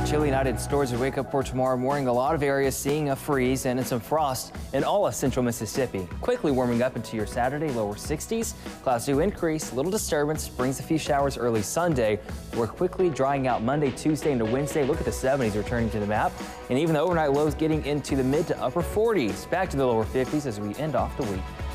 chilly night in stores to wake up for tomorrow morning. A lot of areas seeing a freeze and some frost in all of central Mississippi. Quickly warming up into your Saturday, lower 60s. Clouds do increase, little disturbance, brings a few showers early Sunday. We're quickly drying out Monday, Tuesday into Wednesday. Look at the 70s returning to the map. And even the overnight lows getting into the mid to upper 40s. Back to the lower 50s as we end off the week.